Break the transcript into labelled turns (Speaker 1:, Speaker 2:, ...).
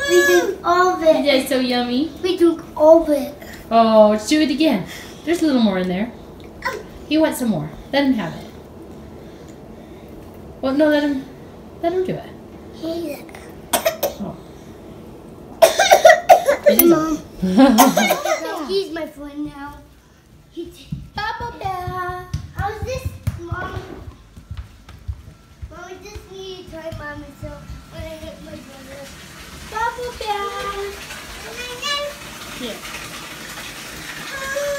Speaker 1: We drink all of it.
Speaker 2: That's so yummy.
Speaker 1: We drink all of it.
Speaker 2: Oh, let's do it again. There's a little more in there. He wants some more. Let him have it. Well, no, let him do it. Oh.
Speaker 1: Mom. He's my friend now. Bubble bath. How's this, Mom? Mom, I just need to try by myself when I get my brother. Bubble bath.
Speaker 2: Here.